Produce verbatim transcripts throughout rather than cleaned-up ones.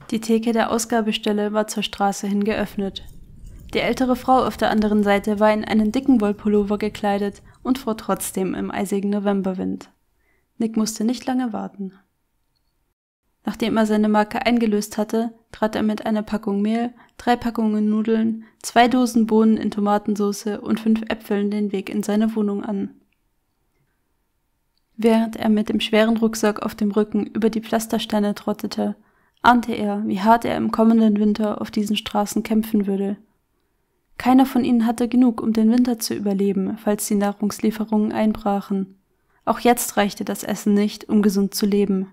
Die Theke der Ausgabestelle war zur Straße hin geöffnet. Die ältere Frau auf der anderen Seite war in einen dicken Wollpullover gekleidet und fuhr trotzdem im eisigen Novemberwind. Nick musste nicht lange warten. Nachdem er seine Marke eingelöst hatte, trat er mit einer Packung Mehl, drei Packungen Nudeln, zwei Dosen Bohnen in Tomatensauce und fünf Äpfeln den Weg in seine Wohnung an. Während er mit dem schweren Rucksack auf dem Rücken über die Pflastersteine trottete, ahnte er, wie hart er im kommenden Winter auf diesen Straßen kämpfen würde. Keiner von ihnen hatte genug, um den Winter zu überleben, falls die Nahrungslieferungen einbrachen. Auch jetzt reichte das Essen nicht, um gesund zu leben.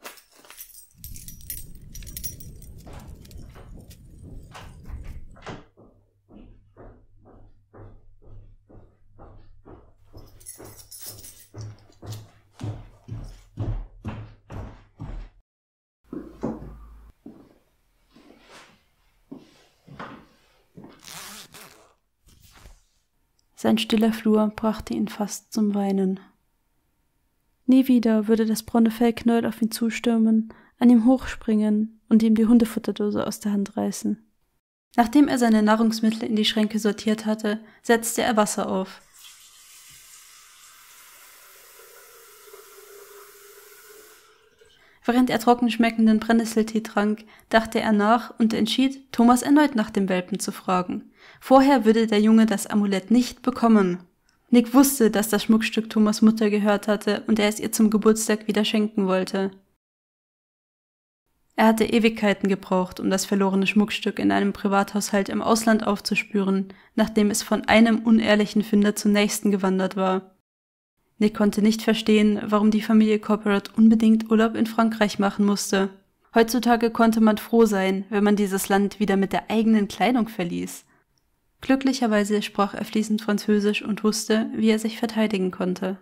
Sein stiller Flur brachte ihn fast zum Weinen. Nie wieder würde das braune Fellknäuel auf ihn zustürmen, an ihm hochspringen und ihm die Hundefutterdose aus der Hand reißen. Nachdem er seine Nahrungsmittel in die Schränke sortiert hatte, setzte er Wasser auf. Während er trocken schmeckenden Brennnesseltee trank, dachte er nach und entschied, Thomas erneut nach dem Welpen zu fragen. Vorher würde der Junge das Amulett nicht bekommen. Nick wusste, dass das Schmuckstück Thomas Mutter gehört hatte und er es ihr zum Geburtstag wieder schenken wollte. Er hatte Ewigkeiten gebraucht, um das verlorene Schmuckstück in einem Privathaushalt im Ausland aufzuspüren, nachdem es von einem unehrlichen Finder zum nächsten gewandert war. Nick konnte nicht verstehen, warum die Familie Corporate unbedingt Urlaub in Frankreich machen musste. Heutzutage konnte man froh sein, wenn man dieses Land wieder mit der eigenen Kleidung verließ. Glücklicherweise sprach er fließend Französisch und wusste, wie er sich verteidigen konnte.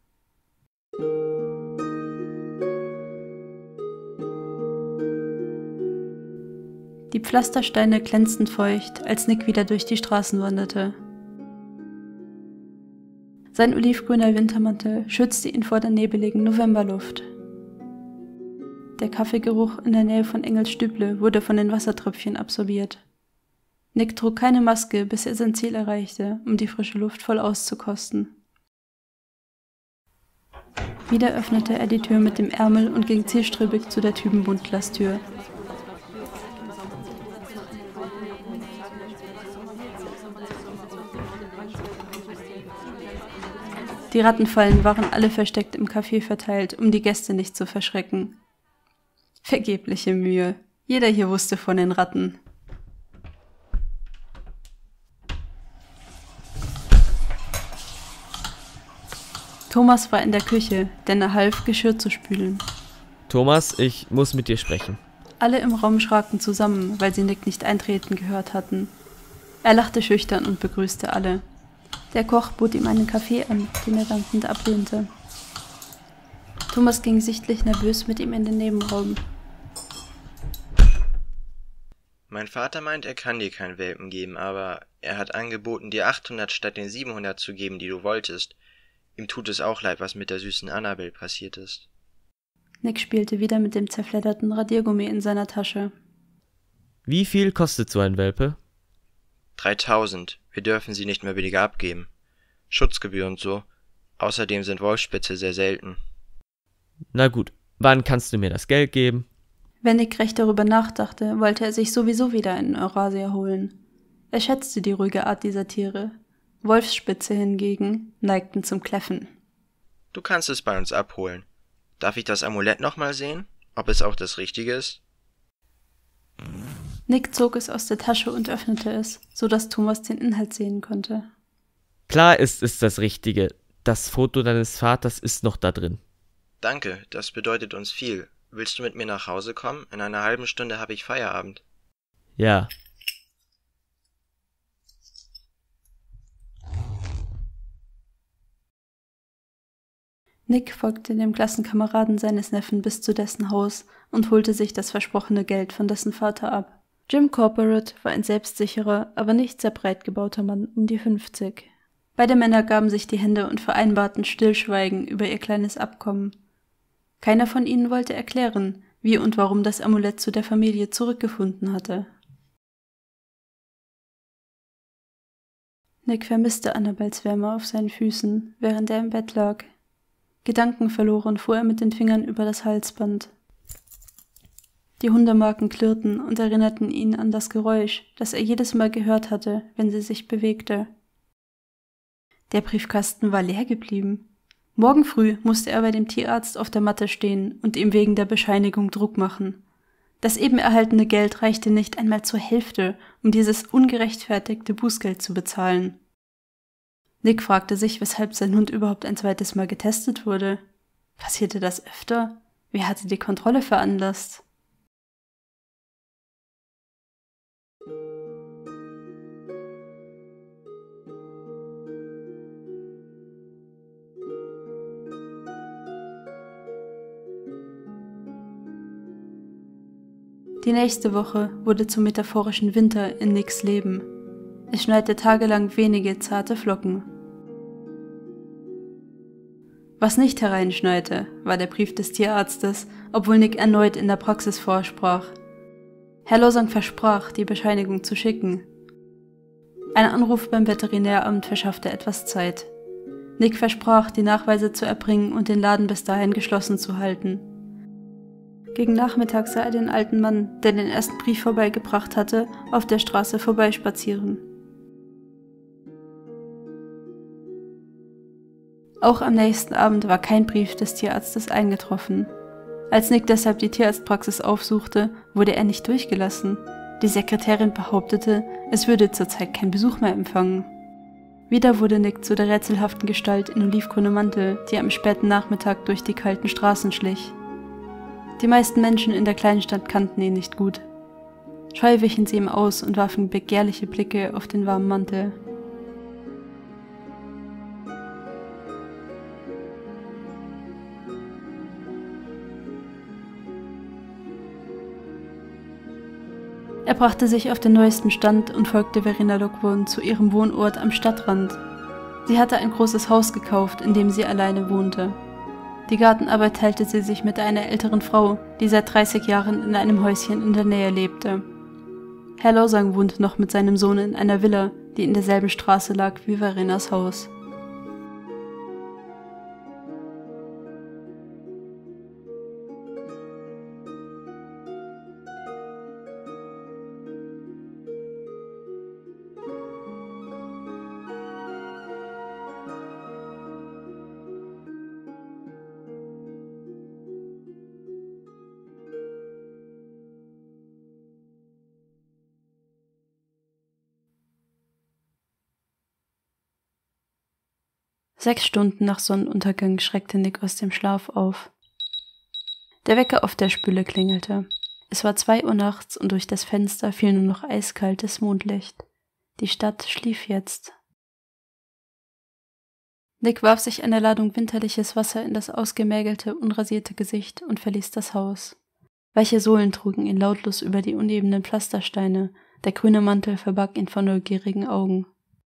Die Pflastersteine glänzten feucht, als Nick wieder durch die Straßen wanderte. Sein olivgrüner Wintermantel schützte ihn vor der nebeligen Novemberluft. Der Kaffeegeruch in der Nähe von Engels Stüble wurde von den Wassertröpfchen absorbiert. Nick trug keine Maske, bis er sein Ziel erreichte, um die frische Luft voll auszukosten. Wieder öffnete er die Tür mit dem Ärmel und ging zielstrebig zu der Typenbuntglastür. Die Rattenfallen waren alle versteckt im Café verteilt, um die Gäste nicht zu verschrecken. Vergebliche Mühe. Jeder hier wusste von den Ratten. Thomas war in der Küche, denn er half, Geschirr zu spülen. Thomas, ich muss mit dir sprechen. Alle im Raum schraken zusammen, weil sie Nick nicht eintreten gehört hatten. Er lachte schüchtern und begrüßte alle. Der Koch bot ihm einen Kaffee an, den er dankend ablehnte. Thomas ging sichtlich nervös mit ihm in den Nebenraum. Mein Vater meint, er kann dir keinen Welpen geben, aber er hat angeboten, dir achthundert statt den siebenhundert zu geben, die du wolltest. Ihm tut es auch leid, was mit der süßen Annabelle passiert ist. Nick spielte wieder mit dem zerfledderten Radiergummi in seiner Tasche. Wie viel kostet so ein Welpe? Dreitausend. Wir dürfen sie nicht mehr billiger abgeben. Schutzgebühr und so. Außerdem sind Wolfsspitze sehr selten. Na gut, wann kannst du mir das Geld geben? Wenn Nick recht darüber nachdachte, wollte er sich sowieso wieder einen Eurasia holen. Er schätzte die ruhige Art dieser Tiere. Wolfsspitze hingegen neigten zum Kläffen. Du kannst es bei uns abholen. Darf ich das Amulett nochmal sehen? Ob es auch das Richtige ist? Nick zog es aus der Tasche und öffnete es, so dass Thomas den Inhalt sehen konnte. Klar ist es das Richtige. Das Foto deines Vaters ist noch da drin. Danke, das bedeutet uns viel. Willst du mit mir nach Hause kommen? In einer halben Stunde habe ich Feierabend. Ja. Nick folgte dem Klassenkameraden seines Neffen bis zu dessen Haus und holte sich das versprochene Geld von dessen Vater ab. Jim Corporate war ein selbstsicherer, aber nicht sehr breit gebauter Mann um die fünfzig. Beide Männer gaben sich die Hände und vereinbarten Stillschweigen über ihr kleines Abkommen. Keiner von ihnen wollte erklären, wie und warum das Amulett zu der Familie zurückgefunden hatte. Nick vermisste Annabels Wärme auf seinen Füßen, während er im Bett lag. Gedankenverloren fuhr er mit den Fingern über das Halsband. Die Hundemarken klirrten und erinnerten ihn an das Geräusch, das er jedes Mal gehört hatte, wenn sie sich bewegte. Der Briefkasten war leer geblieben. Morgen früh musste er bei dem Tierarzt auf der Matte stehen und ihm wegen der Bescheinigung Druck machen. Das eben erhaltene Geld reichte nicht einmal zur Hälfte, um dieses ungerechtfertigte Bußgeld zu bezahlen. Nick fragte sich, weshalb sein Hund überhaupt ein zweites Mal getestet wurde. Passierte das öfter? Wer hatte die Kontrolle veranlasst? Die nächste Woche wurde zum metaphorischen Winter in Nicks Leben. Es schneite tagelang wenige zarte Flocken. Was nicht hereinschneite, war der Brief des Tierarztes, obwohl Nick erneut in der Praxis vorsprach. Herr Losang versprach, die Bescheinigung zu schicken. Ein Anruf beim Veterinäramt verschaffte etwas Zeit. Nick versprach, die Nachweise zu erbringen und den Laden bis dahin geschlossen zu halten. Gegen Nachmittag sah er den alten Mann, der den ersten Brief vorbeigebracht hatte, auf der Straße vorbeispazieren. Auch am nächsten Abend war kein Brief des Tierarztes eingetroffen. Als Nick deshalb die Tierarztpraxis aufsuchte, wurde er nicht durchgelassen. Die Sekretärin behauptete, es würde zurzeit kein Besuch mehr empfangen. Wieder wurde Nick zu der rätselhaften Gestalt in olivgrünem Mantel, die am späten Nachmittag durch die kalten Straßen schlich. Die meisten Menschen in der kleinen Stadt kannten ihn nicht gut. Scheu wichen sie ihm aus und warfen begehrliche Blicke auf den warmen Mantel. Er brachte sich auf den neuesten Stand und folgte Verena Lockwood zu ihrem Wohnort am Stadtrand. Sie hatte ein großes Haus gekauft, in dem sie alleine wohnte. Die Gartenarbeit teilte sie sich mit einer älteren Frau, die seit dreißig Jahren in einem Häuschen in der Nähe lebte. Herr Losang wohnte noch mit seinem Sohn in einer Villa, die in derselben Straße lag wie Verenas Haus. Sechs Stunden nach Sonnenuntergang schreckte Nick aus dem Schlaf auf. Der Wecker auf der Spüle klingelte. Es war zwei Uhr nachts und durch das Fenster fiel nur noch eiskaltes Mondlicht. Die Stadt schlief jetzt. Nick warf sich eine Ladung winterliches Wasser in das ausgemergelte, unrasierte Gesicht und verließ das Haus. Weiche Sohlen trugen ihn lautlos über die unebenen Pflastersteine, der grüne Mantel verbarg ihn vor neugierigen Augen.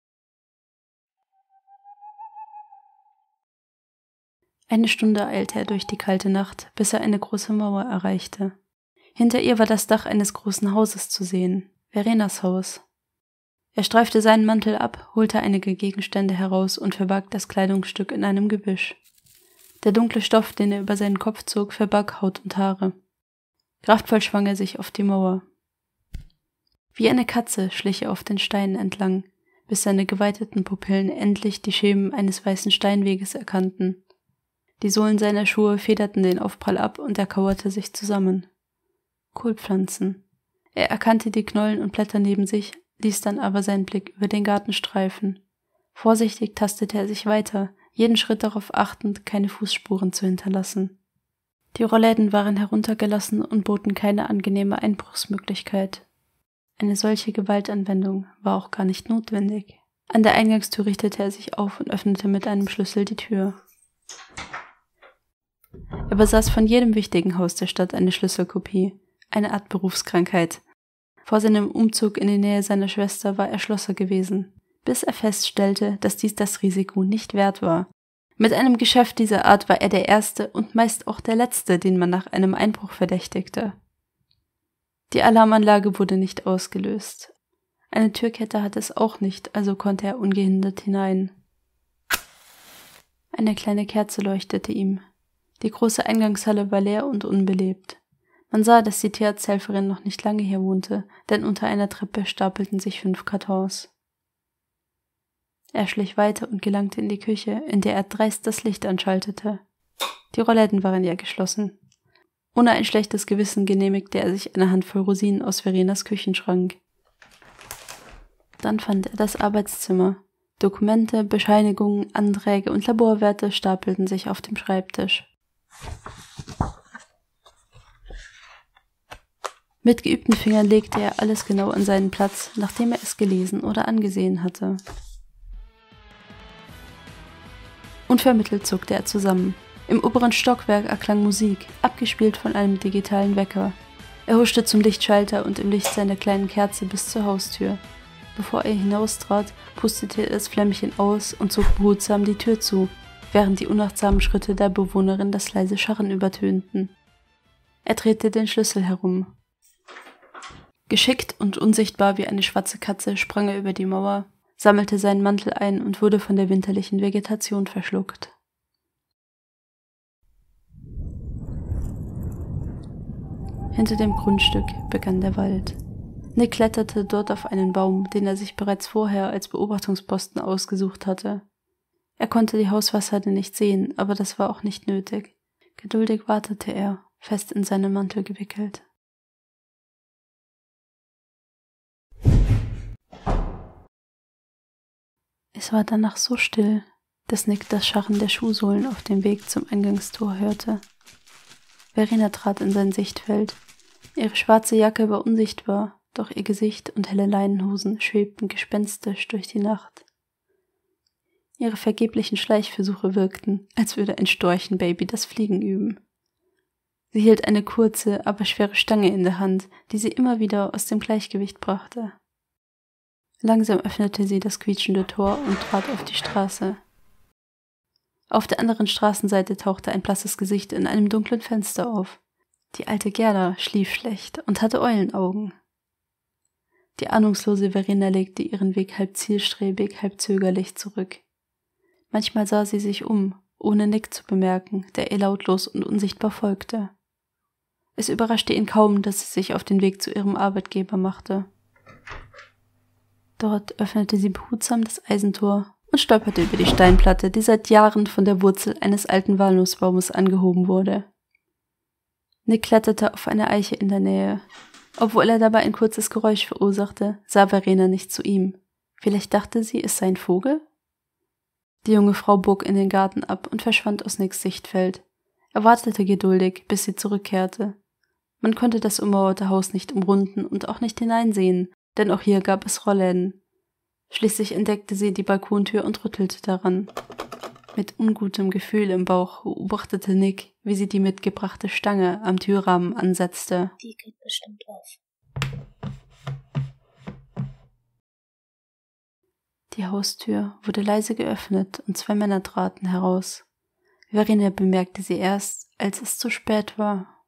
Eine Stunde eilte er durch die kalte Nacht, bis er eine große Mauer erreichte. Hinter ihr war das Dach eines großen Hauses zu sehen, Verenas Haus. Er streifte seinen Mantel ab, holte einige Gegenstände heraus und verbarg das Kleidungsstück in einem Gebüsch. Der dunkle Stoff, den er über seinen Kopf zog, verbarg Haut und Haare. Kraftvoll schwang er sich auf die Mauer. Wie eine Katze schlich er auf den Steinen entlang, bis seine geweiteten Pupillen endlich die Schemen eines weißen Steinweges erkannten. Die Sohlen seiner Schuhe federten den Aufprall ab und er kauerte sich zusammen. Kohlpflanzen. Er erkannte die Knollen und Blätter neben sich, ließ dann aber seinen Blick über den Garten streifen. Vorsichtig tastete er sich weiter, jeden Schritt darauf achtend, keine Fußspuren zu hinterlassen. Die Rollläden waren heruntergelassen und boten keine angenehme Einbruchsmöglichkeit. Eine solche Gewaltanwendung war auch gar nicht notwendig. An der Eingangstür richtete er sich auf und öffnete mit einem Schlüssel die Tür. Er besaß von jedem wichtigen Haus der Stadt eine Schlüsselkopie, eine Art Berufskrankheit. Vor seinem Umzug in die Nähe seiner Schwester war er Schlosser gewesen, bis er feststellte, dass dies das Risiko nicht wert war. Mit einem Geschäft dieser Art war er der erste und meist auch der letzte, den man nach einem Einbruch verdächtigte. Die Alarmanlage wurde nicht ausgelöst. Eine Türkette hatte es auch nicht, also konnte er ungehindert hinein. Eine kleine Kerze leuchtete ihm. Die große Eingangshalle war leer und unbelebt. Man sah, dass die Tierarzthelferin noch nicht lange hier wohnte, denn unter einer Treppe stapelten sich fünf Kartons. Er schlich weiter und gelangte in die Küche, in der er dreist das Licht anschaltete. Die Rollläden waren ja geschlossen. Ohne ein schlechtes Gewissen genehmigte er sich eine Handvoll Rosinen aus Verenas Küchenschrank. Dann fand er das Arbeitszimmer. Dokumente, Bescheinigungen, Anträge und Laborwerte stapelten sich auf dem Schreibtisch. Mit geübten Fingern legte er alles genau an seinen Platz, nachdem er es gelesen oder angesehen hatte. Unvermittelt zuckte er zusammen. Im oberen Stockwerk erklang Musik, abgespielt von einem digitalen Wecker. Er huschte zum Lichtschalter und im Licht seiner kleinen Kerze bis zur Haustür. Bevor er hinaustrat, pustete er das Flämmchen aus und zog behutsam die Tür zu, während die unachtsamen Schritte der Bewohnerin das leise Scharren übertönten. Er drehte den Schlüssel herum. Geschickt und unsichtbar wie eine schwarze Katze sprang er über die Mauer, sammelte seinen Mantel ein und wurde von der winterlichen Vegetation verschluckt. Hinter dem Grundstück begann der Wald. Nick kletterte dort auf einen Baum, den er sich bereits vorher als Beobachtungsposten ausgesucht hatte. Er konnte die Hausfassade nicht sehen, aber das war auch nicht nötig. Geduldig wartete er, fest in seinen Mantel gewickelt. Es war danach so still, dass Nick das Scharren der Schuhsohlen auf dem Weg zum Eingangstor hörte. Verena trat in sein Sichtfeld. Ihre schwarze Jacke war unsichtbar, doch ihr Gesicht und helle Leinenhosen schwebten gespenstisch durch die Nacht. Ihre vergeblichen Schleichversuche wirkten, als würde ein Storchenbaby das Fliegen üben. Sie hielt eine kurze, aber schwere Stange in der Hand, die sie immer wieder aus dem Gleichgewicht brachte. Langsam öffnete sie das quietschende Tor und trat auf die Straße. Auf der anderen Straßenseite tauchte ein blasses Gesicht in einem dunklen Fenster auf. Die alte Gerda schlief schlecht und hatte Eulenaugen. Die ahnungslose Verena legte ihren Weg halb zielstrebig, halb zögerlich zurück. Manchmal sah sie sich um, ohne Nick zu bemerken, der ihr lautlos und unsichtbar folgte. Es überraschte ihn kaum, dass sie sich auf den Weg zu ihrem Arbeitgeber machte. Dort öffnete sie behutsam das Eisentor und stolperte über die Steinplatte, die seit Jahren von der Wurzel eines alten Walnussbaumes angehoben wurde. Nick kletterte auf eine Eiche in der Nähe. Obwohl er dabei ein kurzes Geräusch verursachte, sah Verena nicht zu ihm. Vielleicht dachte sie, es sei ein Vogel? Die junge Frau bog in den Garten ab und verschwand aus Nicks Sichtfeld. Er wartete geduldig, bis sie zurückkehrte. Man konnte das ummauerte Haus nicht umrunden und auch nicht hineinsehen, denn auch hier gab es Rollläden. Schließlich entdeckte sie die Balkontür und rüttelte daran. Mit ungutem Gefühl im Bauch beobachtete Nick, wie sie die mitgebrachte Stange am Türrahmen ansetzte. Die geht bestimmt auf. Die Haustür wurde leise geöffnet und zwei Männer traten heraus. Verena bemerkte sie erst, als es zu spät war.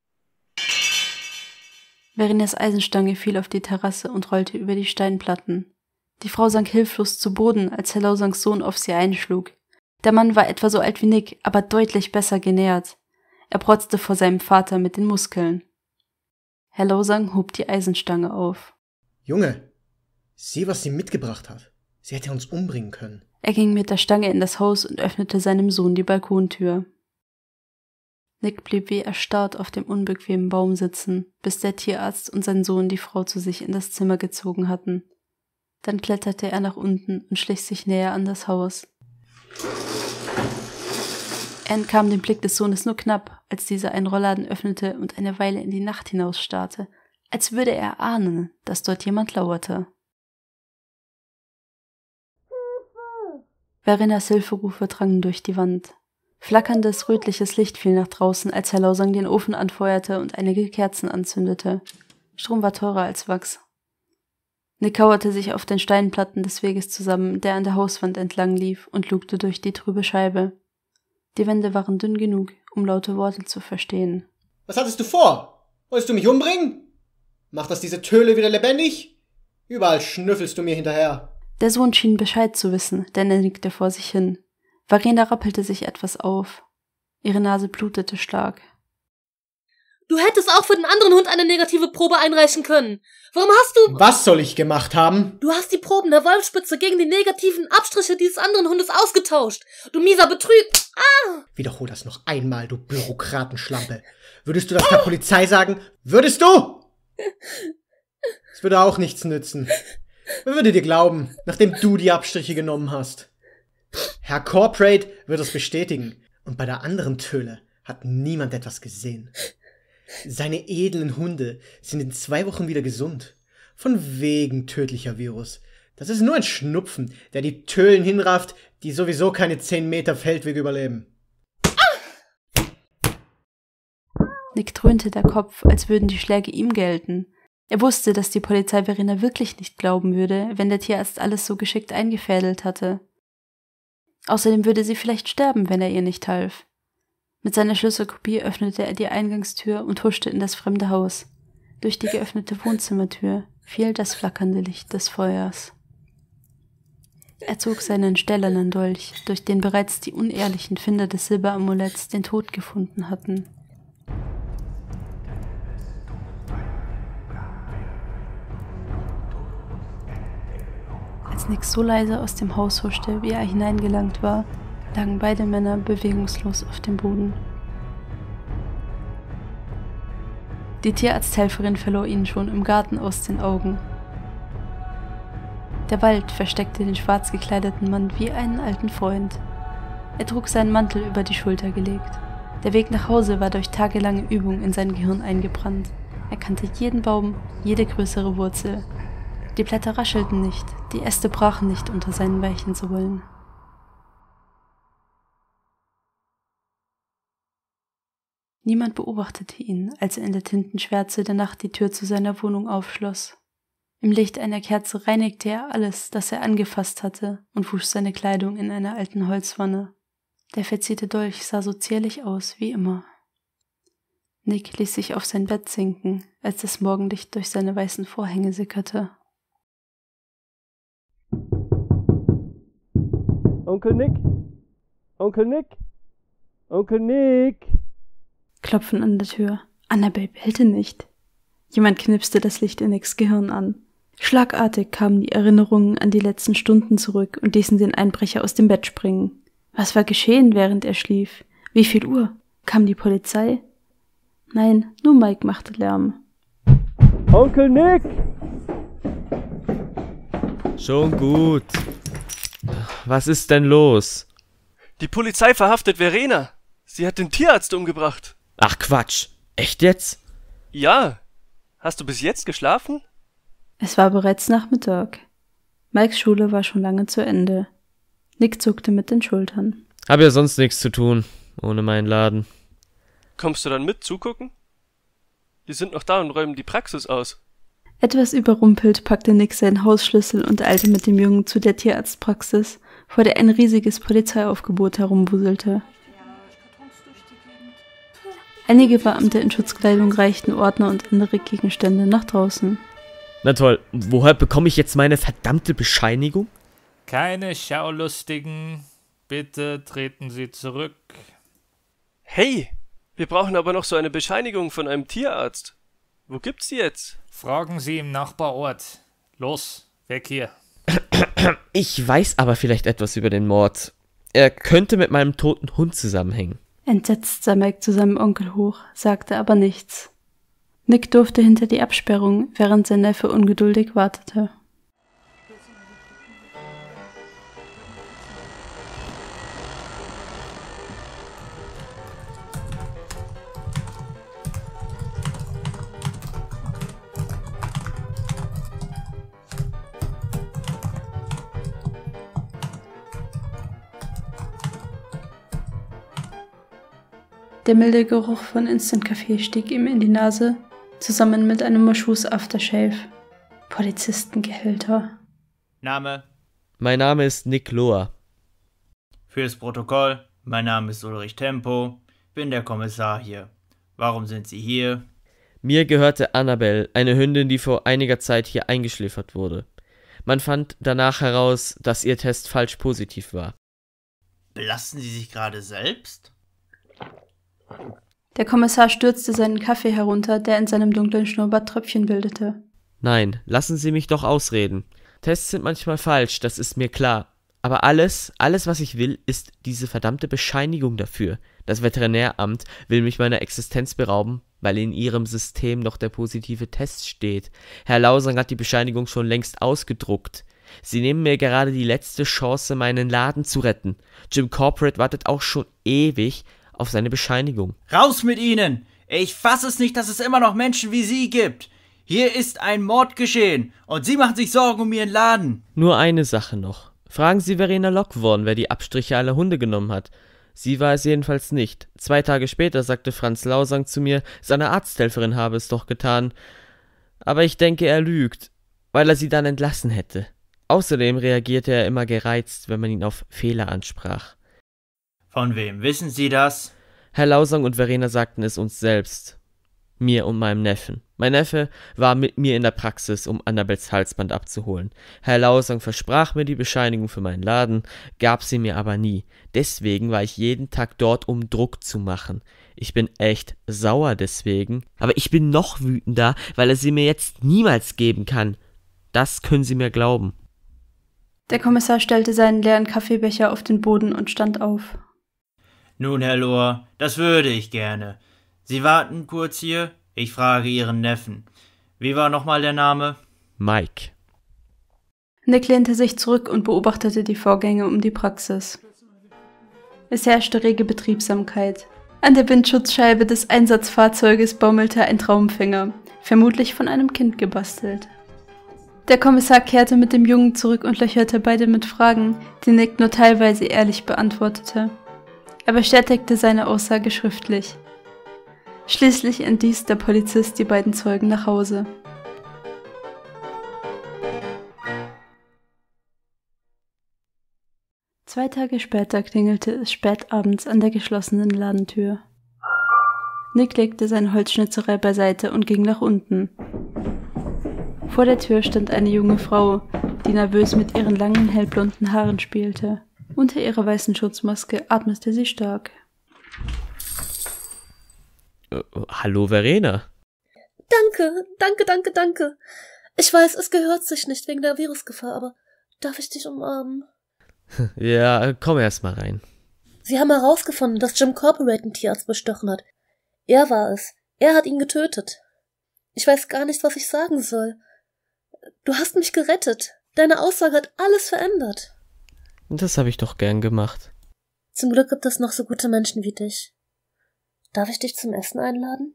Verenas Eisenstange fiel auf die Terrasse und rollte über die Steinplatten. Die Frau sank hilflos zu Boden, als Herr Lausangs Sohn auf sie einschlug. Der Mann war etwa so alt wie Nick, aber deutlich besser genährt. Er protzte vor seinem Vater mit den Muskeln. Herr Lausang hob die Eisenstange auf. »Junge, sieh, was sie mitgebracht hat. Sie hätte uns umbringen können.« Er ging mit der Stange in das Haus und öffnete seinem Sohn die Balkontür. Nick blieb wie erstarrt auf dem unbequemen Baum sitzen, bis der Tierarzt und sein Sohn die Frau zu sich in das Zimmer gezogen hatten. Dann kletterte er nach unten und schlich sich näher an das Haus. Er entkam dem Blick des Sohnes nur knapp, als dieser einen Rollladen öffnete und eine Weile in die Nacht hinausstarrte, als würde er ahnen, dass dort jemand lauerte. Verenas Hilferufe drangen durch die Wand. Flackerndes, rötliches Licht fiel nach draußen, als Herr Lausang den Ofen anfeuerte und einige Kerzen anzündete. Strom war teurer als Wachs. Nick kauerte sich auf den Steinplatten des Weges zusammen, der an der Hauswand entlang lief, und lugte durch die trübe Scheibe. Die Wände waren dünn genug, um laute Worte zu verstehen. Was hattest du vor? Wolltest du mich umbringen? Macht das diese Töle wieder lebendig? Überall schnüffelst du mir hinterher. Der Sohn schien Bescheid zu wissen, denn er nickte vor sich hin. Verena rappelte sich etwas auf. Ihre Nase blutete stark. Du hättest auch für den anderen Hund eine negative Probe einreichen können. Warum hast du... Was soll ich gemacht haben? Du hast die Proben der Wolfsspitze gegen die negativen Abstriche dieses anderen Hundes ausgetauscht. Du mieser Betrüger. Ah! Wiederhol das noch einmal, du Bürokratenschlampe. Würdest du das der Polizei sagen? Würdest du? Es würde auch nichts nützen. Wer würde dir glauben, nachdem du die Abstriche genommen hast? Herr Corporate wird es bestätigen. Und bei der anderen Töle hat niemand etwas gesehen. Seine edlen Hunde sind in zwei Wochen wieder gesund. Von wegen tödlicher Virus. Das ist nur ein Schnupfen, der die Tölen hinrafft, die sowieso keine zehn Meter Feldweg überleben. Nick dröhnte der Kopf, als würden die Schläge ihm gelten. Er wusste, dass die Polizei Verena wirklich nicht glauben würde, wenn der Tierarzt alles so geschickt eingefädelt hatte. Außerdem würde sie vielleicht sterben, wenn er ihr nicht half. Mit seiner Schlüsselkopie öffnete er die Eingangstür und huschte in das fremde Haus. Durch die geöffnete Wohnzimmertür fiel das flackernde Licht des Feuers. Er zog seinen stählernen Dolch, durch den bereits die unehrlichen Finder des Silberamuletts den Tod gefunden hatten. Als Nick so leise aus dem Haus huschte, wie er hineingelangt war, lagen beide Männer bewegungslos auf dem Boden. Die Tierarzthelferin verlor ihn schon im Garten aus den Augen. Der Wald versteckte den schwarz gekleideten Mann wie einen alten Freund. Er trug seinen Mantel über die Schulter gelegt. Der Weg nach Hause war durch tagelange Übung in sein Gehirn eingebrannt. Er kannte jeden Baum, jede größere Wurzel. Die Blätter raschelten nicht, die Äste brachen nicht unter seinen weichen Sohlen. Niemand beobachtete ihn, als er in der Tintenschwärze der Nacht die Tür zu seiner Wohnung aufschloss. Im Licht einer Kerze reinigte er alles, das er angefasst hatte, und wusch seine Kleidung in einer alten Holzwanne. Der verzierte Dolch sah so zierlich aus wie immer. Nick ließ sich auf sein Bett sinken, als das Morgenlicht durch seine weißen Vorhänge sickerte. Onkel Nick? Onkel Nick? Onkel Nick? Klopfen an der Tür. Annabelle bellte nicht. Jemand knipste das Licht in Nicks Gehirn an. Schlagartig kamen die Erinnerungen an die letzten Stunden zurück und ließen den Einbrecher aus dem Bett springen. Was war geschehen, während er schlief? Wie viel Uhr? Kam die Polizei? Nein, nur Mike machte Lärm. Onkel Nick! Schon gut. Was ist denn los? Die Polizei verhaftet Verena. Sie hat den Tierarzt umgebracht. Ach Quatsch. Echt jetzt? Ja. Hast du bis jetzt geschlafen? Es war bereits Nachmittag. Mikes Schule war schon lange zu Ende. Nick zuckte mit den Schultern. Hab ja sonst nichts zu tun, ohne meinen Laden. Kommst du dann mit zugucken? Die sind noch da und räumen die Praxis aus. Etwas überrumpelt packte Nick seinen Hausschlüssel und eilte mit dem Jungen zu der Tierarztpraxis, vor der ein riesiges Polizeiaufgebot herumwuselte. Einige Beamte in Schutzkleidung reichten Ordner und andere Gegenstände nach draußen. Na toll, woher bekomme ich jetzt meine verdammte Bescheinigung? Keine Schaulustigen. Bitte treten Sie zurück. Hey, wir brauchen aber noch so eine Bescheinigung von einem Tierarzt. Wo gibt's die jetzt? Fragen Sie im Nachbarort. Los, weg hier. Ich weiß aber vielleicht etwas über den Mord. Er könnte mit meinem toten Hund zusammenhängen. Entsetzt sah Mike zu seinem Onkel hoch, sagte aber nichts. Nick durfte hinter die Absperrung, während sein Neffe ungeduldig wartete. Der milde Geruch von Instant-Kaffee stieg ihm in die Nase, zusammen mit einem Moschus Aftershave. Polizistengehälter. Name? Mein Name ist Nick Lohr. Fürs Protokoll, Mein Name ist Ulrich Tempo, bin der Kommissar hier. Warum sind Sie hier? Mir gehörte Annabelle, eine Hündin, die vor einiger Zeit hier eingeschläfert wurde. Man fand danach heraus, dass ihr Test falsch positiv war. Belasten Sie sich gerade selbst? Der Kommissar stürzte seinen Kaffee herunter, der in seinem dunklen Schnurrbart Tröpfchen bildete. Nein, lassen Sie mich doch ausreden. Tests sind manchmal falsch, das ist mir klar. Aber alles, alles, was ich will, ist diese verdammte Bescheinigung dafür. Das Veterinäramt will mich meiner Existenz berauben, weil in ihrem System noch der positive Test steht. Herr Lausang hat die Bescheinigung schon längst ausgedruckt. Sie nehmen mir gerade die letzte Chance, meinen Laden zu retten. Jim Corporate wartet auch schon ewig auf seine Bescheinigung. Raus mit Ihnen! Ich fasse es nicht, dass es immer noch Menschen wie Sie gibt. Hier ist ein Mord geschehen und Sie machen sich Sorgen um Ihren Laden. Nur eine Sache noch. Fragen Sie Verena Lockworn, wer die Abstriche aller Hunde genommen hat. Sie war es jedenfalls nicht. Zwei Tage später sagte Franz Lausang zu mir, seine Arzthelferin habe es doch getan. Aber ich denke, er lügt, weil er sie dann entlassen hätte. Außerdem reagierte er immer gereizt, wenn man ihn auf Fehler ansprach. Von wem wissen Sie das? Herr Lausang und Verena sagten es uns selbst. Mir und meinem Neffen. Mein Neffe war mit mir in der Praxis, um Annabels Halsband abzuholen. Herr Lausang versprach mir die Bescheinigung für meinen Laden, gab sie mir aber nie. Deswegen war ich jeden Tag dort, um Druck zu machen. Ich bin echt sauer deswegen, aber ich bin noch wütender, weil er sie mir jetzt niemals geben kann. Das können Sie mir glauben. Der Kommissar stellte seinen leeren Kaffeebecher auf den Boden und stand auf. Nun, Herr Lohr, das würde ich gerne. Sie warten kurz hier, ich frage Ihren Neffen. Wie war nochmal der Name? Mike. Nick lehnte sich zurück und beobachtete die Vorgänge um die Praxis. Es herrschte rege Betriebsamkeit. An der Windschutzscheibe des Einsatzfahrzeuges baumelte ein Traumfänger, vermutlich von einem Kind gebastelt. Der Kommissar kehrte mit dem Jungen zurück und löcherte beide mit Fragen, die Nick nur teilweise ehrlich beantwortete. Er bestätigte seine Aussage schriftlich. Schließlich entließ der Polizist die beiden Zeugen nach Hause. Zwei Tage später klingelte es spät abends an der geschlossenen Ladentür. Nick legte seine Holzschnitzerei beiseite und ging nach unten. Vor der Tür stand eine junge Frau, die nervös mit ihren langen, hellblonden Haaren spielte. Unter ihrer weißen Schutzmaske atmete sie stark. Äh, hallo Verena. Danke, danke, danke, danke. Ich weiß, es gehört sich nicht wegen der Virusgefahr, aber darf ich dich umarmen? Ja, komm erst mal rein. Sie haben herausgefunden, dass Jim Corporate einen Tierarzt bestochen hat. Er war es. Er hat ihn getötet. Ich weiß gar nicht, was ich sagen soll. Du hast mich gerettet. Deine Aussage hat alles verändert. Das habe ich doch gern gemacht. Zum Glück gibt es noch so gute Menschen wie dich. Darf ich dich zum Essen einladen?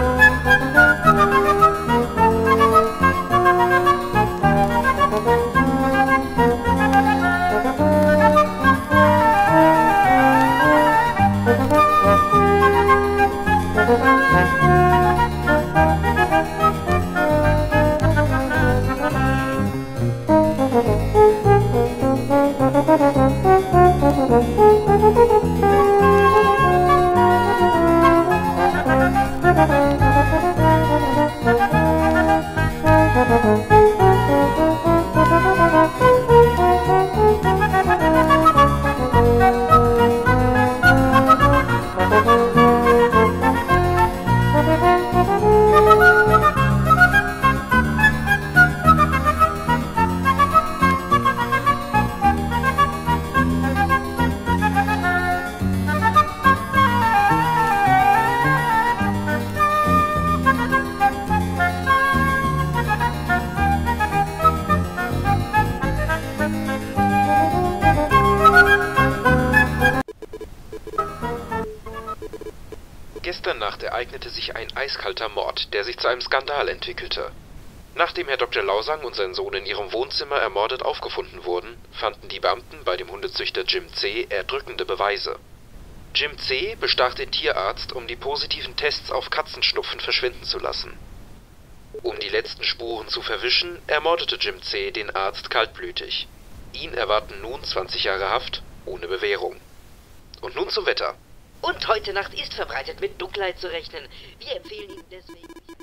Thank you. der Nacht ereignete sich ein eiskalter Mord, der sich zu einem Skandal entwickelte. Nachdem Herr Doktor Lausang und sein Sohn in ihrem Wohnzimmer ermordet aufgefunden wurden, fanden die Beamten bei dem Hundezüchter Jim C. erdrückende Beweise. Jim C. bestach den Tierarzt, um die positiven Tests auf Katzenschnupfen verschwinden zu lassen. Um die letzten Spuren zu verwischen, ermordete Jim C. den Arzt kaltblütig. Ihn erwarten nun zwanzig Jahre Haft ohne Bewährung. Und nun zum Wetter. Und heute Nacht ist verbreitet mit Dunkelheit zu rechnen. Wir empfehlen Ihnen deswegen...